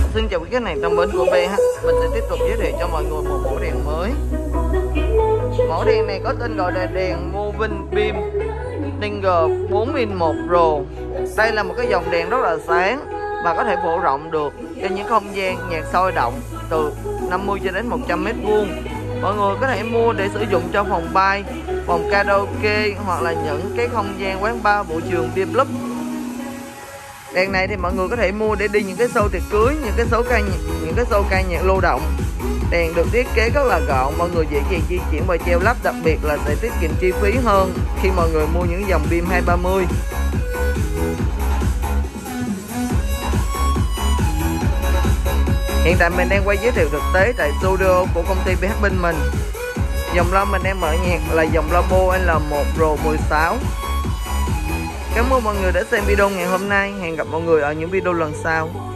Xin chào các bạn trong bến của BH. Mình sẽ tiếp tục giới thiệu cho mọi người một mẫu đèn mới. Mẫu đèn này có tên gọi là đèn Moving Beam Ninger 4in1 Pro. Đây là một cái dòng đèn rất là sáng và có thể phổ rộng được cho những không gian nhạc sôi động từ 50 cho đến 100 m². Mọi người có thể mua để sử dụng cho phòng bar, phòng karaoke hoặc là những cái không gian quán bar, vũ trường, beer club. Đèn này thì mọi người có thể mua để đi những cái show tiệc cưới, những cái show ca nhạc lưu động. Đèn được thiết kế rất là gọn, mọi người dễ dàng di chuyển và treo lắp, đặc biệt là sẽ tiết kiệm chi phí hơn khi mọi người mua những dòng pin 230. Hiện tại mình đang quay giới thiệu thực tế tại studio của công ty BH bên mình. Dòng loa mình đang mở nhạc là dòng loa Bose L1 Pro 16. Cảm ơn mọi người đã xem video ngày hôm nay. Hẹn gặp mọi người ở những video lần sau.